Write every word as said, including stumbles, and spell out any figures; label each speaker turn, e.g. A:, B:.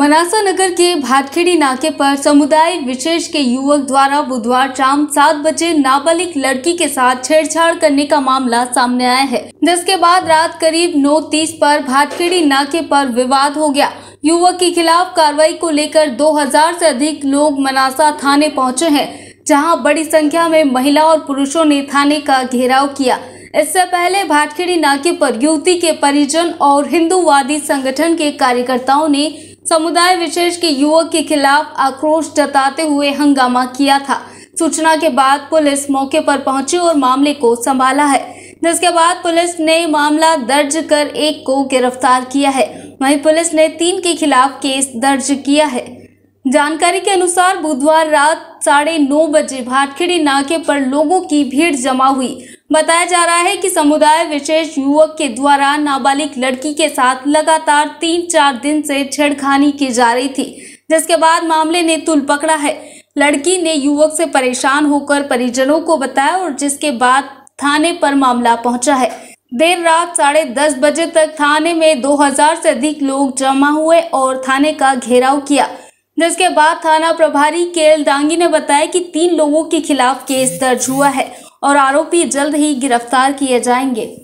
A: मनासा नगर के भाटखेड़ी नाके पर समुदाय विशेष के युवक द्वारा बुधवार शाम सात बजे नाबालिग लड़की के साथ छेड़छाड़ करने का मामला सामने आया है, जिसके बाद रात करीब नौ तीस पर भाटखेड़ी नाके पर विवाद हो गया। युवक के खिलाफ कार्रवाई को लेकर दो हज़ार से अधिक लोग मनासा थाने पहुंचे हैं, जहां बड़ी संख्या में महिला और पुरुषों ने थाने का घेराव किया। इससे पहले भाटखेड़ी नाके पर युवती के परिजन और हिंदूवादी संगठन के कार्यकर्ताओं ने समुदाय विशेष के युवक के खिलाफ आक्रोश जताते हुए हंगामा किया था। सूचना के बाद पुलिस मौके पर पहुंची और मामले को संभाला है, जिसके बाद पुलिस ने मामला दर्ज कर एक को गिरफ्तार किया है। वहीं पुलिस ने तीन के खिलाफ केस दर्ज किया है। जानकारी के अनुसार बुधवार रात साढ़े नौ बजे भाटखेड़ी नाके पर लोगों की भीड़ जमा हुई। बताया जा रहा है कि समुदाय विशेष युवक के द्वारा नाबालिग लड़की के साथ लगातार तीन चार दिन से छेड़खानी की जा रही थी, जिसके बाद मामले ने तूल पकड़ा है। लड़की ने युवक से परेशान होकर परिजनों को बताया और जिसके बाद थाने पर मामला पहुंचा है। देर रात साढ़े दस बजे तक थाने में दो हजार से अधिक लोग जमा हुए और थाने का घेराव किया, जिसके बाद थाना प्रभारी केएल डांगी ने बताया कि तीन लोगों के खिलाफ केस दर्ज हुआ है और आरोपी जल्द ही गिरफ्तार किए जाएंगे।